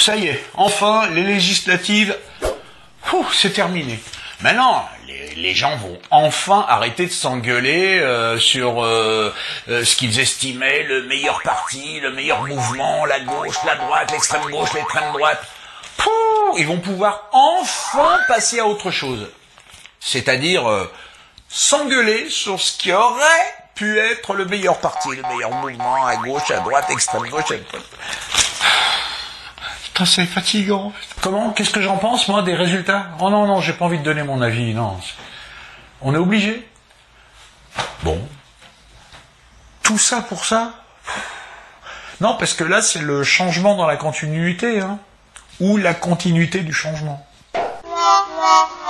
Ça y est, enfin, les législatives, c'est terminé. Maintenant, les gens vont enfin arrêter de s'engueuler sur ce qu'ils estimaient le meilleur parti, le meilleur mouvement, la gauche, la droite, l'extrême gauche, l'extrême droite. Ils vont pouvoir enfin passer à autre chose. C'est-à-dire s'engueuler sur ce qui aurait pu être le meilleur parti, le meilleur mouvement, à gauche, à droite, extrême gauche, à droite. Putain, c'est fatigant. Comment? Qu'est-ce que j'en pense, moi, des résultats? Oh non, j'ai pas envie de donner mon avis, non. On est obligé. Bon. Tout ça pour ça? Non, parce que là, c'est le changement dans la continuité, hein. Ou la continuité du changement.